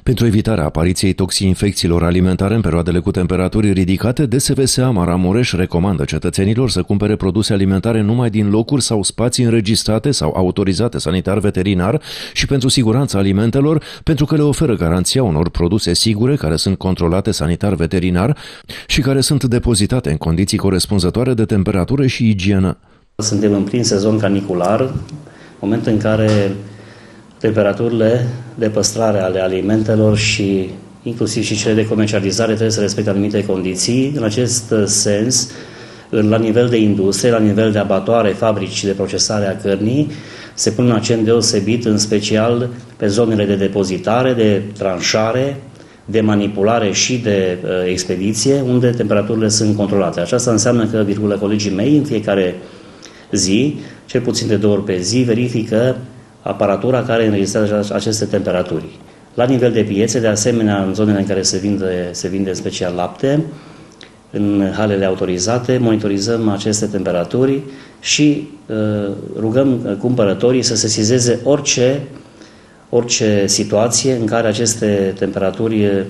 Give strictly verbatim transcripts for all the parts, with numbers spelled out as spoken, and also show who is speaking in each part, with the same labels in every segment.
Speaker 1: Pentru evitarea apariției toxinfecțiilor alimentare în perioadele cu temperaturi ridicate, D S V S A Maramureș recomandă cetățenilor să cumpere produse alimentare numai din locuri sau spații înregistrate sau autorizate sanitar-veterinar și pentru siguranța alimentelor, pentru că le oferă garanția unor produse sigure care sunt controlate sanitar-veterinar și care sunt depozitate în condiții corespunzătoare de temperatură și igienă.
Speaker 2: Suntem în plin sezon canicular, moment în care temperaturile de păstrare ale alimentelor și inclusiv și cele de comercializare trebuie să respecte anumite condiții. În acest sens, la nivel de industrie, la nivel de abatoare, fabrici de procesare a cărnii, se pune un accent deosebit, în special pe zonele de depozitare, de tranșare, de manipulare și de uh, expediție, unde temperaturile sunt controlate. Aceasta înseamnă că, virgulă, colegii mei, în fiecare zi, cel puțin de două ori pe zi, verifică aparatura care înregistrează aceste temperaturi. La nivel de piețe, de asemenea, în zonele în care se vinde, se vinde special lapte, în halele autorizate, monitorizăm aceste temperaturi și uh, rugăm cumpărătorii să se sesizeze orice, orice situație în care aceste temperaturi uh,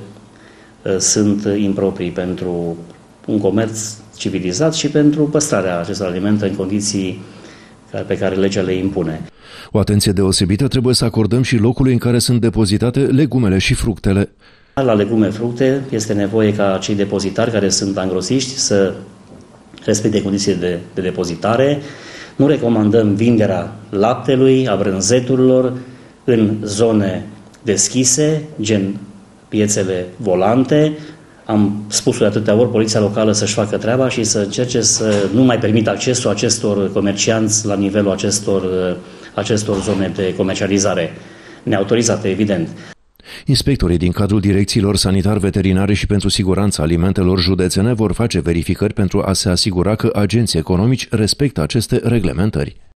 Speaker 2: sunt improprii pentru un comerț civilizat și pentru păstrarea acestor alimente în condiții pe care legea le impune.
Speaker 1: O atenție deosebită trebuie să acordăm și locului în care sunt depozitate legumele și fructele.
Speaker 2: La legume, fructe, este nevoie ca cei depozitari care sunt angrosiști să respecte condiții de, de depozitare. Nu recomandăm vinderea laptelui, a brânzeturilor în zone deschise, gen piețele volante. Am spus de atâtea ori, poliția locală să-și facă treaba și să încerce să nu mai permită accesul acestor comercianți la nivelul acestor, acestor zone de comercializare neautorizate, evident.
Speaker 1: Inspectorii din cadrul direcțiilor sanitar-veterinare și pentru siguranța alimentelor județene vor face verificări pentru a se asigura că agenții economici respectă aceste reglementări.